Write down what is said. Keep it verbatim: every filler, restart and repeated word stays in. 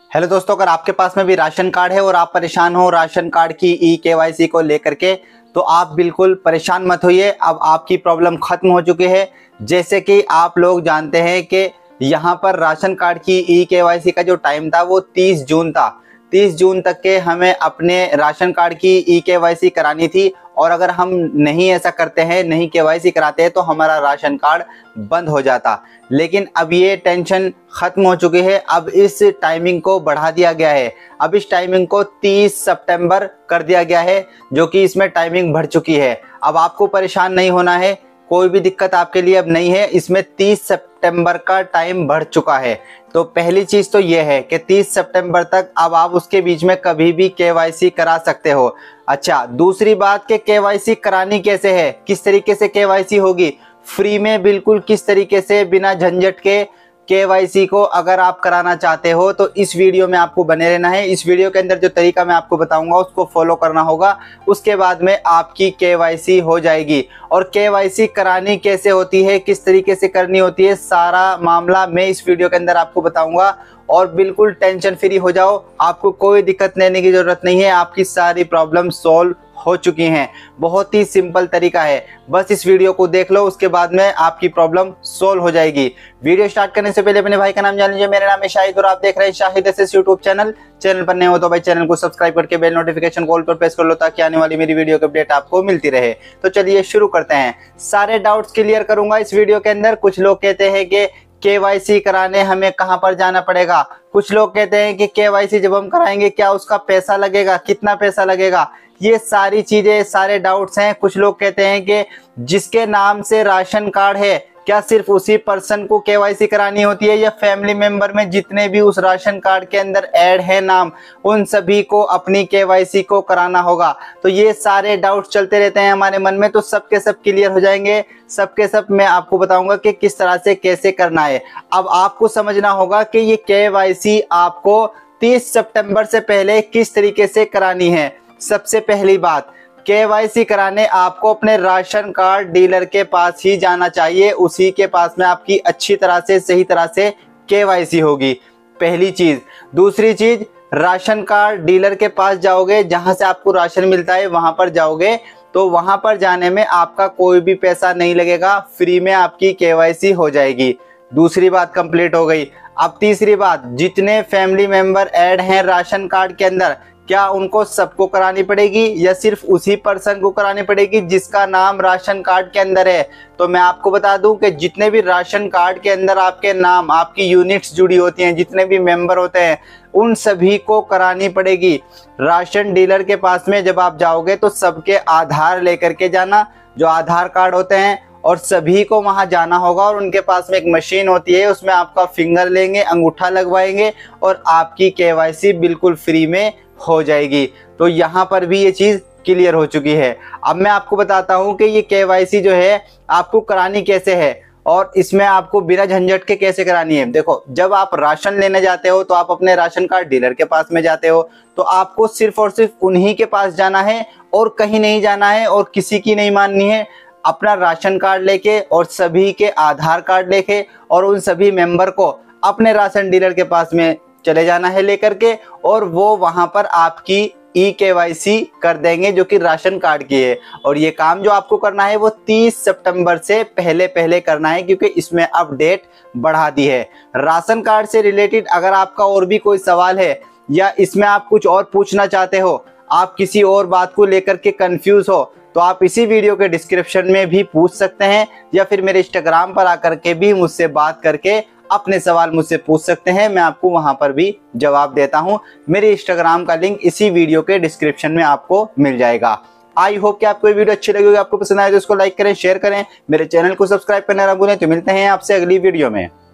Hello दोस्तों, अगर आपके पास में भी राशन कार्ड है और आप परेशान हो राशन कार्ड की ई केवाईसी को लेकर के, तो आप बिल्कुल परेशान मत होइए। अब आपकी प्रॉब्लम खत्म हो चुकी है। जैसे कि आप लोग जानते हैं कि यहाँ पर राशन कार्ड की ई केवाईसी का जो टाइम था वो तीस जून था। तीस जून तक के हमें अपने राशन कार्ड की ई केवाईसी करानी थी, और अगर हम नहीं ऐसा करते हैं, नहीं केवाईसी कराते हैं, तो हमारा राशन कार्ड बंद हो जाता। लेकिन अब ये टेंशन खत्म हो चुकी है। अब इस टाइमिंग को बढ़ा दिया गया है। अब इस टाइमिंग को तीस सितंबर कर दिया गया है, जो कि इसमें टाइमिंग बढ़ चुकी है। अब आपको परेशान नहीं होना है, कोई भी दिक्कत आपके लिए अब नहीं है। इसमें तीस सितंबर का टाइम बढ़ चुका है। तो पहली चीज तो ये है कि तीस सितंबर तक अब आप उसके बीच में कभी भी केवाईसी करा सकते हो। अच्छा, दूसरी बात कि केवाईसी करानी कैसे है, किस तरीके से केवाईसी होगी, फ्री में बिल्कुल किस तरीके से बिना झंझट के केवाईसी को अगर आप कराना चाहते हो तो इस वीडियो में आपको बने रहना है। इस वीडियो के अंदर जो तरीका मैं आपको बताऊंगा उसको फॉलो करना होगा। उसके बाद में आपकी केवाईसी हो जाएगी। और केवाईसी करानी कैसे होती है, किस तरीके से करनी होती है, सारा मामला मैं इस वीडियो के अंदर आपको बताऊंगा। और बिल्कुल टेंशन फ्री हो जाओ, आपको कोई दिक्कत लेने की जरूरत नहीं है। आपकी सारी प्रॉब्लम सॉल्व हो चुकी हैं। बहुत ही सिंपल तरीका है, बस इस वीडियो को देख लो, उसके बाद में आपकी प्रॉब्लम सोल्व हो जाएगी। वीडियो स्टार्ट करने से पहले अपने भाई का नाम जान लीजिए। मेरा नाम है शाहिद और आप देख रहे हैं Shahid SS YouTube channel. Channel पर नए हो तो भाई चैनल को सब्सक्राइब करके बेल नोटिफिकेशन कॉल पर प्रेस कर लो, ताकि आने वाली मेरी वीडियो की अपडेट आपको मिलती रहे। तो चलिए शुरू करते हैं। सारे डाउट्स क्लियर करूंगा इस वीडियो के अंदर। कुछ लोग कहते हैं कि केवाईसी कराने हमें कहां पर जाना पड़ेगा। कुछ लोग कहते हैं कि केवाईसी जब हम कराएंगे क्या उसका पैसा लगेगा, कितना पैसा लगेगा। ये सारी चीजें, सारे डाउट्स हैं। कुछ लोग कहते हैं कि जिसके नाम से राशन कार्ड है क्या सिर्फ उसी पर्सन को केवाईसी करानी होती है, या फैमिली मेंबर में जितने भी उस राशन कार्ड के अंदर ऐड है नाम, उन सभी को अपनी केवाईसी को कराना होगा। तो ये सारे डाउट्स चलते रहते हैं हमारे मन में, तो सबके सब क्लियर हो जाएंगे। सबके सब मैं आपको बताऊंगा कि किस तरह से कैसे करना है। अब आपको समझना होगा कि ये केवाईसी आपको तीस सितंबर से पहले किस तरीके से करानी है। सबसे पहली बात, केवाईसी कराने आपको अपने राशन कार्ड डीलर के पास ही जाना चाहिए। उसी के पास में आपकी अच्छी तरह से, सही तरह से केवाईसी होगी, पहली चीज। दूसरी चीज, राशन कार्ड डीलर के पास जाओगे, जहां से आपको राशन मिलता है वहां पर जाओगे, तो वहां पर जाने में आपका कोई भी पैसा नहीं लगेगा, फ्री में आपकी केवाईसी हो जाएगी। दूसरी बात कंप्लीट हो गई। अब तीसरी बात, जितने फैमिली मेंबर ऐड हैं राशन कार्ड के अंदर, क्या उनको सबको करानी पड़ेगी या सिर्फ उसी पर्सन को करानी पड़ेगी जिसका नाम राशन कार्ड के अंदर है। तो मैं आपको बता दूं कि जितने भी राशन कार्ड के अंदर आपके नाम, आपकी यूनिट्स जुड़ी होती हैं, जितने भी मेंबर होते हैं, उन सभी को करानी पड़ेगी। राशन डीलर के पास में जब आप जाओगे तो सबके आधार लेकर के जाना, जो आधार कार्ड होते हैं, और सभी को वहां जाना होगा। और उनके पास में एक मशीन होती है, उसमें आपका फिंगर लेंगे, अंगूठा लगवाएंगे, और आपकी केवाईसी बिल्कुल फ्री में हो जाएगी। तो यहाँ पर भी ये चीज क्लियर हो चुकी है। अब मैं आपको बताता हूँ कि ये केवाईसी जो है आपको करानी कैसे है, और इसमें आपको बिना झंझट के कैसे करानी है। देखो, जब आप राशन लेने जाते हो तो आप अपने राशन कार्ड डीलर के पास में जाते हो, तो आपको सिर्फ और सिर्फ उन्हीं के पास जाना है और कहीं नहीं जाना है, और किसी की नहीं माननी है। अपना राशन कार्ड लेके और सभी के आधार कार्ड लेके और उन सभी मेंबर को अपने राशन डीलर के पास में चले जाना है लेकर के, और वो वहां पर आपकी ई केवाईसी कर देंगे, जो कि राशन कार्ड की है। और ये काम जो आपको करना है वो तीस सितंबर से पहले पहले करना है, क्योंकि इसमें अब डेट बढ़ा दी है। राशन कार्ड से रिलेटेड अगर आपका और भी कोई सवाल है, या इसमें आप कुछ और पूछना चाहते हो, आप किसी और बात को लेकर के कंफ्यूज हो, तो आप इसी वीडियो के डिस्क्रिप्शन में भी पूछ सकते हैं, या फिर मेरे इंस्टाग्राम पर आकर के भी मुझसे बात करके अपने सवाल मुझसे पूछ सकते हैं। मैं आपको वहां पर भी जवाब देता हूं। मेरे इंस्टाग्राम का लिंक इसी वीडियो के डिस्क्रिप्शन में आपको मिल जाएगा। आई होप कि आपको ये वीडियो अच्छी लगी होगी, आपको पसंद आए तो इसको लाइक करें, शेयर करें, मेरे चैनल को सब्सक्राइब करना ना भूलें। तो मिलते हैं आपसे अगली वीडियो में।